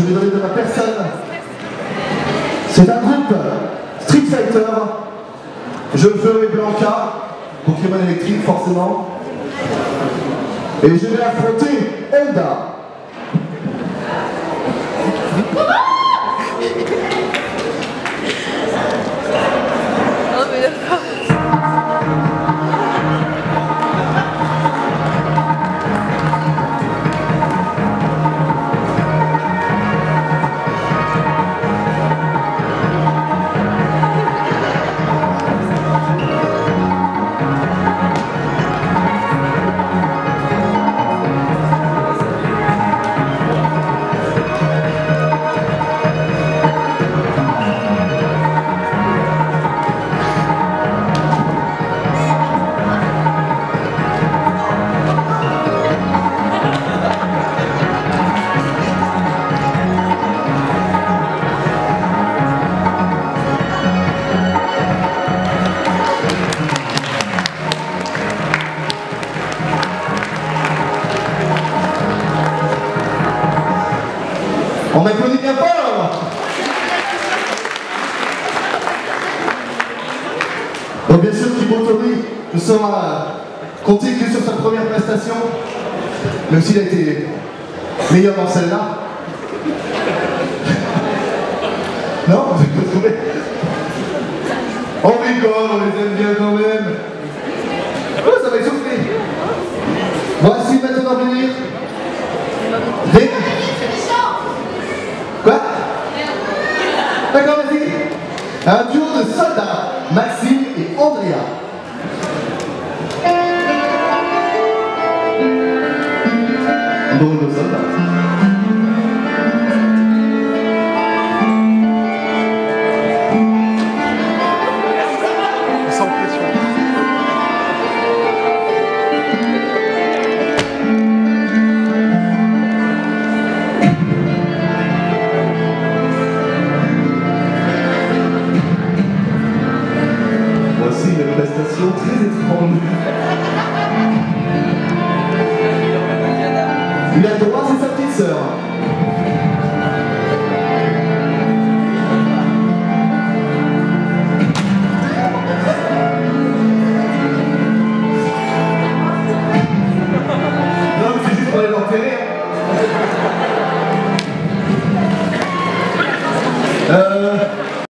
je vais donner de ma personne. C'est un groupe Street Fighter. Je ferai Blanca, Pokémon électrique forcément. Et je vais affronter Elda. Oh mais d'accord. On m'applaudit bien fort. Donc bien sûr, Thibaut Tori ne sera compté que sur sa première prestation, même s'il a été meilleur dans celle-là. Non, vous avez pas trouvé? On rigole, on les aime bien quand même. Oh, ça va essouffler. Voici maintenant venir des... Quoi? D'accord, vas-y. Un duo de soldats, Maxime et Andrea. Bon, de soldats. Sans pression. Voici une prestation très étrange. Il a le droit, c'est sa petite sœur.